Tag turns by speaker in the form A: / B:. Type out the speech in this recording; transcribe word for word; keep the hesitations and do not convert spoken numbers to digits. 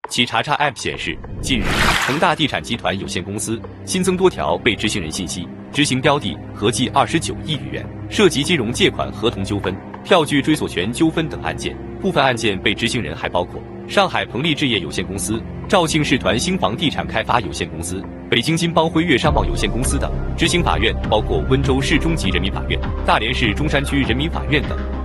A: 其查查 App 显示，近日恒大地产集团有限公司新增多条被执行人信息，执行标的合计二十九亿余元，涉及金融借款合同纠纷、票据追索权纠纷等案件。部分案件被执行人还包括上海鹏利置业有限公司、肇庆市团兴房地产开发有限公司、北京金邦辉悦商贸有限公司等。执行法院包括温州市中级人民法院、大连市中山区人民法院等。